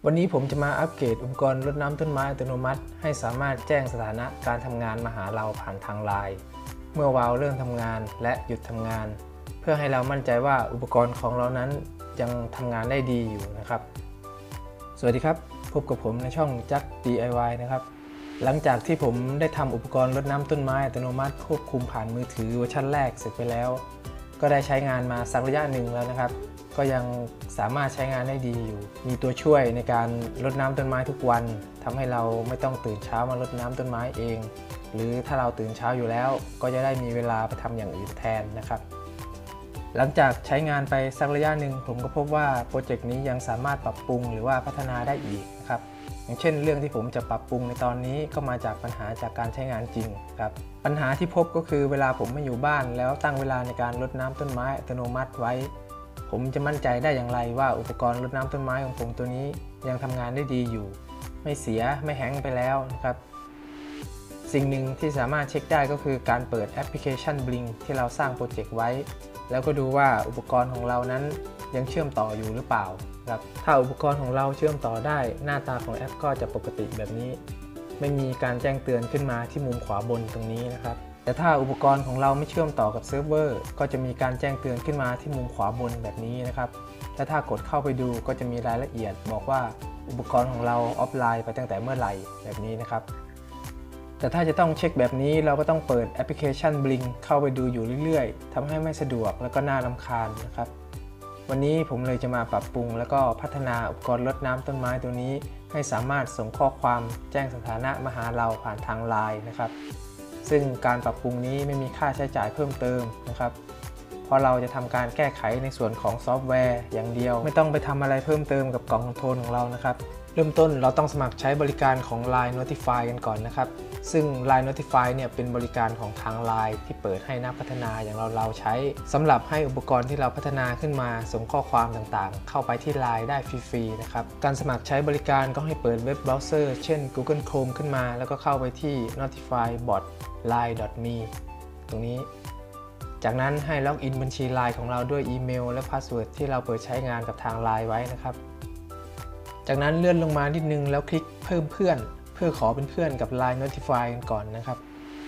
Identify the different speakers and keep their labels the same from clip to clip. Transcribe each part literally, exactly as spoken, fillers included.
Speaker 1: วันนี้ผมจะมาอัปเกรดอุปกรณ์รดน้ำต้นไม้อัตโนมัติให้สามารถแจ้งสถานะการทำงานมาหาเราผ่านทางไลน์เมื่อวาล์วเริ่มทำงานและหยุดทำงานเพื่อให้เรามั่นใจว่าอุปกรณ์ของเรานั้นยังทำงานได้ดีอยู่นะครับสวัสดีครับพบกับผมในช่องจัก ดี ไอ วาย นะครับหลังจากที่ผมได้ทำอุปกรณ์รดน้ำต้นไม้อัตโนมัติควบคุมผ่านมือถือเวอร์ชันแรกเสร็จไปแล้วก็ได้ใช้งานมาสักระยะหนึ่งแล้วนะครับก็ยังสามารถใช้งานได้ดีอยู่มีตัวช่วยในการรดน้ำต้นไม้ทุกวันทำให้เราไม่ต้องตื่นเช้ามารดน้ำต้นไม้เองหรือถ้าเราตื่นเช้าอยู่แล้วก็จะได้มีเวลาไปทำอย่างอื่นแทนนะครับหลังจากใช้งานไปสักระยะหนึ่งผมก็พบว่าโปรเจกต์นี้ยังสามารถปรับปรุงหรือว่าพัฒนาได้อีกนะครับอย่างเช่นเรื่องที่ผมจะปรับปรุงในตอนนี้ก็มาจากปัญหาจากการใช้งานจริงครับปัญหาที่พบก็คือเวลาผมไม่อยู่บ้านแล้วตั้งเวลาในการรดน้ำต้นไม้อัตโนมัติไว้ผมจะมั่นใจได้อย่างไรว่าอุปกรณ์รดน้ำต้นไม้ของผมตัวนี้ยังทำงานได้ดีอยู่ไม่เสียไม่แห้งไปแล้วนะครับสิ่งหนึ่งที่สามารถเช็คได้ก็คือการเปิดแอปพลิเคชัน Blink ที่เราสร้างโปรเจกต์ไว้แล้วก็ดูว่าอุปกรณ์ของเรานั้นยังเชื่อมต่ออยู่หรือเปล่าครับถ้าอุปกรณ์ของเราเชื่อมต่อได้หน้าตาของแอปก็จะปกติแบบนี้ไม่มีการแจ้งเตือนขึ้นมาที่มุมขวาบนตรงนี้นะครับแต่ถ้าอุปกรณ์ของเราไม่เชื่อมต่อกับเซิร์ฟเวอร์ก็จะมีการแจ้งเตือนขึ้นมาที่มุมขวาบนแบบนี้นะครับและถ้ากดเข้าไปดูก็จะมีรายละเอียดบอกว่าอุปกรณ์ของเราออฟไลน์ไปตั้งแต่เมื่อไหร่แบบนี้นะครับแต่ถ้าจะต้องเช็คแบบนี้เราก็ต้องเปิดแอปพลิเคชัน Blink เข้าไปดูอยู่เรื่อยๆทำให้ไม่สะดวกแล้วก็น่ารำคาญนะครับวันนี้ผมเลยจะมาปรับปรุงแล้วก็พัฒนาอุปกรณ์รดน้ำต้นไม้ตัวนี้ให้สามารถส่งข้อความแจ้งสถานะมาหาเราผ่านทางไลน์นะครับซึ่งการปรับปรุงนี้ไม่มีค่าใช้จ่ายเพิ่มเติมนะครับเพราะเราจะทำการแก้ไขในส่วนของซอฟต์แวร์อย่างเดียวไม่ต้องไปทำอะไรเพิ่มเติมกับกล่องคอนโทรลของเรานะครับเริ่มต้นเราต้องสมัครใช้บริการของ ไลน์ Notify กันก่อนนะครับซึ่ง ไลน์ Notify เนี่ยเป็นบริการของทาง ไลน์ ที่เปิดให้นักพัฒนาอย่างเราเราใช้สำหรับให้อุปกรณ์ที่เราพัฒนาขึ้นมาส่งข้อความต่างๆเข้าไปที่ ไลน์ ได้ฟรีๆนะครับการสมัครใช้บริการก็ให้เปิดเว็บเบราว์เซอร์เช่น Google Chrome ขึ้นมาแล้วก็เข้าไปที่ notify bot line dot me ตรงนี้จากนั้นให้ล็อกอินบัญชี ไลน์ ของเราด้วยอีเมลและพาสเวิร์ดที่เราเปิดใช้งานกับทาง ไลน์ ไว้นะครับจากนั้นเลื่อนลงมานิดนึงแล้วคลิกเพิ่มเพื่อนเพื่อขอเป็นเพื่อนกับ ไลน์ Notify กันก่อนนะครับ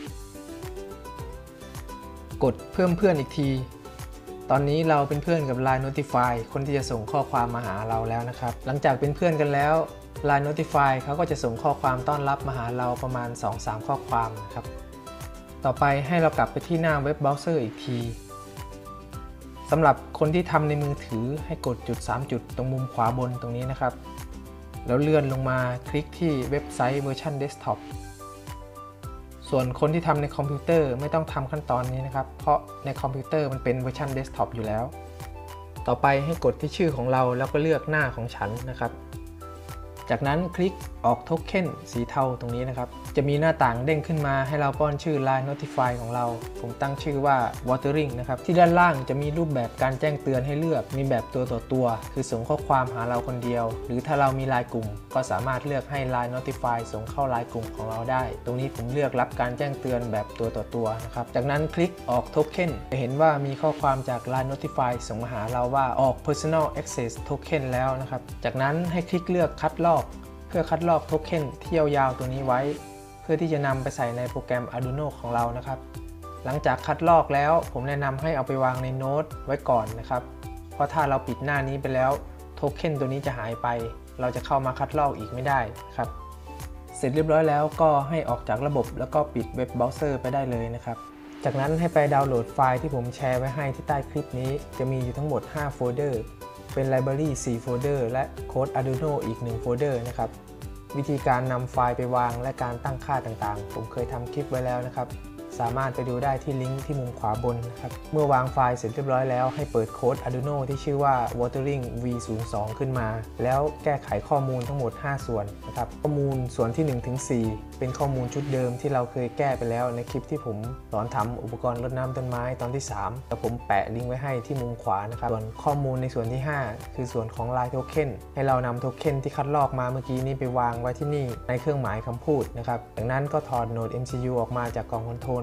Speaker 1: กดเพิ่มเพื่อนอีกทีตอนนี้เราเป็นเพื่อนกับ ไลน์ Notify คนที่จะส่งข้อความมาหาเราแล้วนะครับหลังจากเป็นเพื่อนกันแล้ว ไลน์ Notify เขาก็จะส่งข้อความต้อนรับมาหาเราประมาณ สองถึงสาม ข้อความนะครับต่อไปให้เรากลับไปที่หน้าเว็บเบราว์เซอร์อีกทีสำหรับคนที่ทำในมือถือให้กดจุดสามจุดตรงมุมขวาบนตรงนี้นะครับแล้วเลื่อนลงมาคลิกที่เว็บไซต์เวอร์ชันเดสก์ท็อปส่วนคนที่ทำในคอมพิวเตอร์ไม่ต้องทำขั้นตอนนี้นะครับเพราะในคอมพิวเตอร์มันเป็นเวอร์ชันเดสก์ท็อปอยู่แล้วต่อไปให้กดที่ชื่อของเราแล้วก็เลือกหน้าของฉันนะครับจากนั้นคลิกออกโทเค็นสีเทาตรงนี้นะครับจะมีหน้าต่างเด้งขึ้นมาให้เราป้อนชื่อ ไลน์ Notify ของเราผมตั้งชื่อว่า Watering นะครับที่ด้านล่างจะมีรูปแบบการแจ้งเตือนให้เลือกมีแบบตัวต่อตัวคือส่งข้อความหาเราคนเดียวหรือถ้าเรามีไลน์กลุ่มก็สามารถเลือกให้ ไลน์ Notify ส่งเข้าไลน์กลุ่มของเราได้ตรงนี้ผมเลือกรับการแจ้งเตือนแบบตัวต่อตัวนะครับจากนั้นคลิกออกโทเค็นจะเห็นว่ามีข้อความจาก ไลน์ Notify ส่งมาหาเราว่าออก Personal Access Token แล้วนะครับจากนั้นให้คลิกเลือกคัดลอกเพื่อคัดลอกโทเค็นที่ยาวๆตัวนี้ไว้เพื่อที่จะนำไปใส่ในโปรแกรม Arduino ของเรานะครับหลังจากคัดลอกแล้วผมแนะนำให้เอาไปวางในโน้ตไว้ก่อนนะครับเพราะถ้าเราปิดหน้านี้ไปแล้วโทเค็นตัวนี้จะหายไปเราจะเข้ามาคัดลอกอีกไม่ได้ครับเสร็จเรียบร้อยแล้วก็ให้ออกจากระบบแล้วก็ปิดเว็บเบราว์เซอร์ไปได้เลยนะครับจากนั้นให้ไปดาวน์โหลดไฟล์ที่ผมแชร์ไว้ให้ที่ใต้คลิปนี้จะมีอยู่ทั้งหมดห้าโฟลเดอร์เป็น Library สี่ โฟลเดอร์และโค้ด Arduino อีกหนึ่งโฟลเดอร์นะครับวิธีการนำไฟล์ไปวางและการตั้งค่าต่างๆผมเคยทำคลิปไว้แล้วนะครับสามารถไปดูได้ที่ลิงก์ที่มุมขวาบนนะครับเมื่อวางไฟล์เสร็จเรียบร้อยแล้วให้เปิดโค้ด Arduino ที่ชื่อว่า Watering วี ศูนย์ สอง ขึ้นมาแล้วแก้ไขข้อมูลทั้งหมดห้าส่วนนะครับข้อมูลส่วนที่ หนึ่งถึงสี่ เป็นข้อมูลชุดเดิมที่เราเคยแก้ไปแล้วในคลิปที่ผมสอนทำอุปกรณ์รดน้ำต้นไม้ตอนที่สามแต่ผมแปะลิงก์ไว้ให้ที่มุมขวานะครับส่วนข้อมูลในส่วนที่ห้าคือส่วนของ ไลน์ Token ให้เรานำโทเค็นที่คัดลอกมาเมื่อกี้นี้ไปวางไว้ที่นี่ในเครื่องหมายคำพูดนะครับจากนั้นก็ถอดโหนด เอ็ม ซี ยู ออกมาจากกล่องคอนโทรล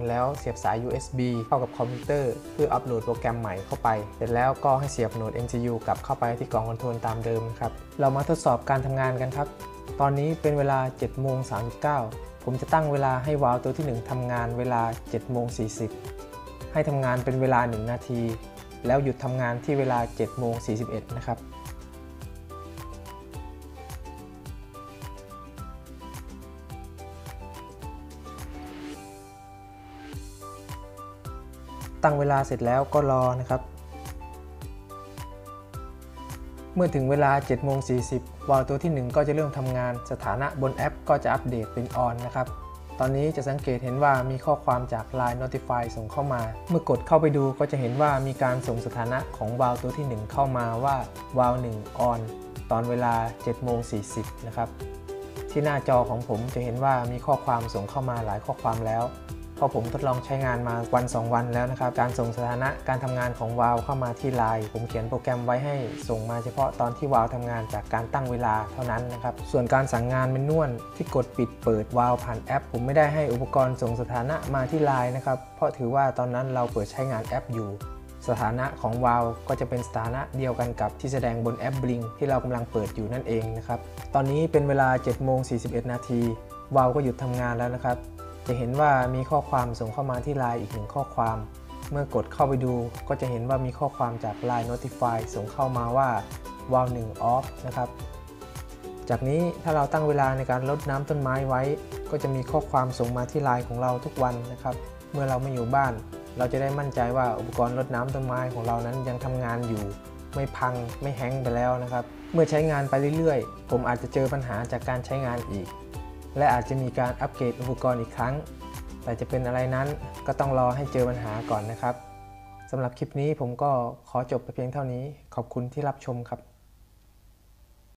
Speaker 1: แล้วเสียบสาย ยู เอส บี เข้ากับคอมพิวเตอร์เพื่ออัปโหลดโปรแกรมใหม่เข้าไปเสร็จแล้วก็ให้เสียบโหนด เอ็ม ซี ยู กลับเข้าไปที่กล่องคอนโทรลตามเดิมครับเรามาทดสอบการทำงานกันครับตอนนี้เป็นเวลา เจ็ดโมงสามสิบเก้า ผมจะตั้งเวลาให้วาล์วตัวที่หนึ่งทำงานเวลา เจ็ดโมงสี่สิบ ให้ทำงานเป็นเวลาหนึ่งนาทีแล้วหยุดทำงานที่เวลา เจ็ดโมงสี่สิบเอ็ด นะครับตั้งเวลาเสร็จแล้วก็รอนะครับเมื่อถึงเวลา เจ็ดโมงสี่สิบ วาล์วตัวที่หนึ่งก็จะเริ่มทำงานสถานะบนแอปก็จะอัปเดตเป็น On นะครับตอนนี้จะสังเกตเห็นว่ามีข้อความจาก ไลน์ Notify ส่งเข้ามาเมื่อกดเข้าไปดูก็จะเห็นว่ามีการส่งสถานะของวาล์วตัวที่หนึ่งเข้ามาว่าวาล์วหนึ่ง On ตอนเวลา เจ็ดโมงสี่สิบ นะครับที่หน้าจอของผมจะเห็นว่ามีข้อความส่งเข้ามาหลายข้อความแล้วเพราะผมทดลองใช้งานมาวันสองวันแล้วนะครับการส่งสถานะการทำงานของวาล์วเข้ามาที่ ไลน์ ผมเขียนโปรแกรมไว้ให้ส่งมาเฉพาะตอนที่วาล์วทำงานจากการตั้งเวลาเท่านั้นนะครับส่วนการสั่งงานเมนูที่กดปิดเปิดวาล์วผ่านแอปผมไม่ได้ให้อุปกรณ์ส่งสถานะมาที่ ไลน์ นะครับเพราะถือว่าตอนนั้นเราเปิดใช้งานแอปอยู่สถานะของวาล์วก็จะเป็นสถานะเดียวกันกับที่แสดงบนแอป Blink ที่เรากำลังเปิดอยู่นั่นเองนะครับตอนนี้เป็นเวลา เจ็ดโมงสี่สิบเอ็ด นาทีวาล์วก็หยุดทำงานแล้วนะครับจะเห็นว่ามีข้อความส่งเข้ามาที่ ไลน์ อีกหนึ่งข้อความเมื่อกดเข้าไปดูก็จะเห็นว่ามีข้อความจาก ไลน์ Notify ส่งเข้ามาว่าวาล์วหนึ่ง Off นะครับจากนี้ถ้าเราตั้งเวลาในการรดน้ำต้นไม้ไว้ก็จะมีข้อความส่งมาที่ ไลน์ ของเราทุกวันนะครับเมื่อเราไม่อยู่บ้านเราจะได้มั่นใจว่าอุปกรณ์รดน้ำต้นไม้ของเรานั้นยังทำงานอยู่ไม่พังไม่แฮงก์ไปแล้วนะครับเมื่อใช้งานไปเรื่อยๆผมอาจจะเจอปัญหาจากการใช้งานอีกและอาจจะมีการอัปเกรดอุปกรณ์อีกครั้งแต่จะเป็นอะไรนั้นก็ต้องรอให้เจอปัญหาก่อนนะครับสำหรับคลิปนี้ผมก็ขอจบไปเพียงเท่านี้ขอบคุณที่รับชมครับ